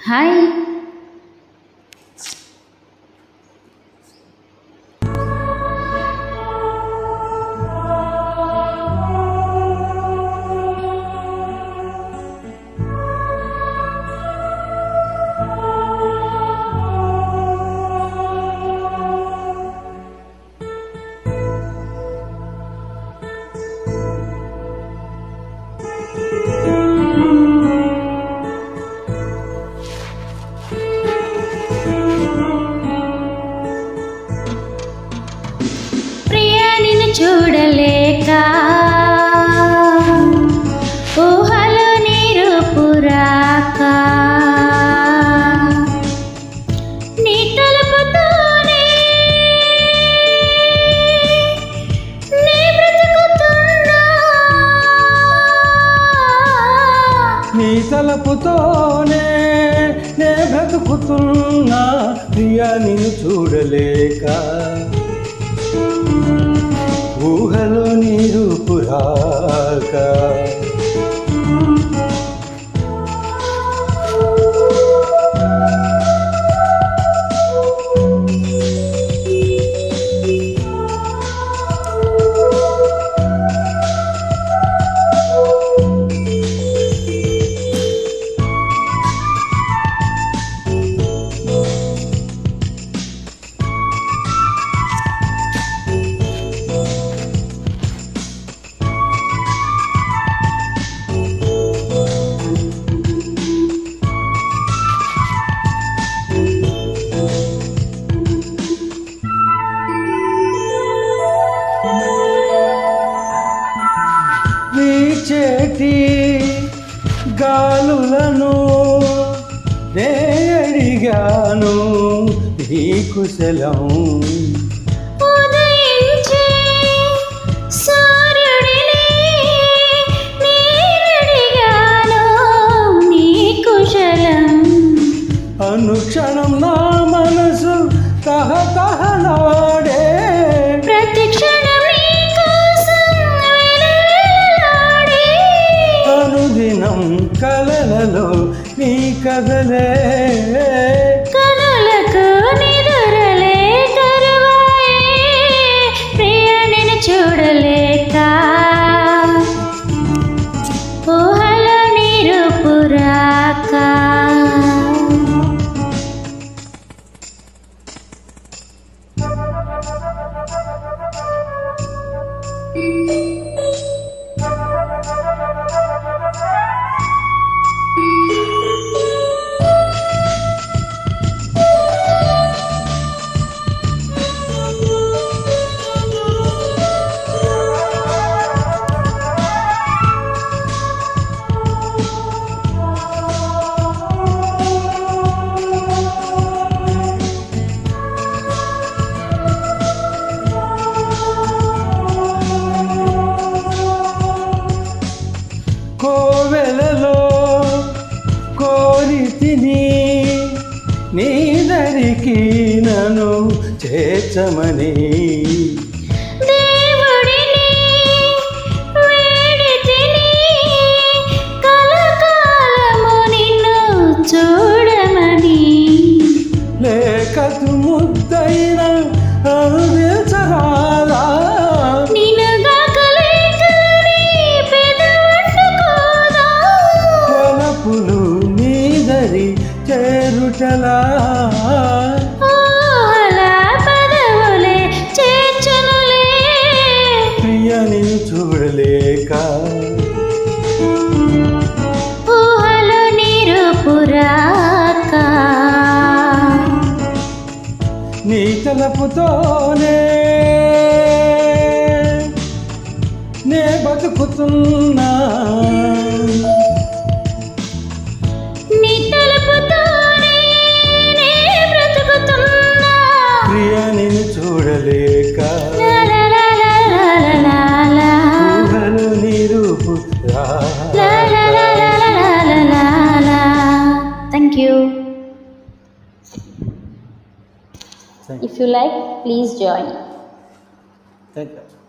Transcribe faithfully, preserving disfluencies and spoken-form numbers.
Hi. చూడలేక ఊహలో నీరు పురాక నీ తలుపుతోనే నీ బ్రతుకుతున్నా నీ తలుపుతోనే నే బ్రతుకుతున్నా ప్రియా నిన్ను చూడలేక ఊహలో నీరు పురాక చేటి గాలులను నే అడిగాను ఈ కుశలం ఉదయించే సూర్యుడిని నేనడిగాను నీ కుశలం అనుక్షణం నా మనసు తహతహలాడే ప్రతి క్షణం కలలలో నీ కదలే కనులకు నిదురలే కరువాయే ప్రియ నిన్ను చూడలేక ఊహలో నీరు పురాక కోవెలలో కోరితిని నీ దరికి నన్ను చేర్చమని దేవుడిని వేడితిని కలకాలము నిన్ను చూడమని లేఖతు ముద్దైన అందించరాదా చేరుటలా పదవులే చేర్చనులే ప్రియ నిన్ను చూడలేక ఊహలో నీరు పురాక నీ తలపుతోనే నే బతుకుతున్నా చూడలేక ఊహలో నీరు Thank you. If you like, please join. Thank you.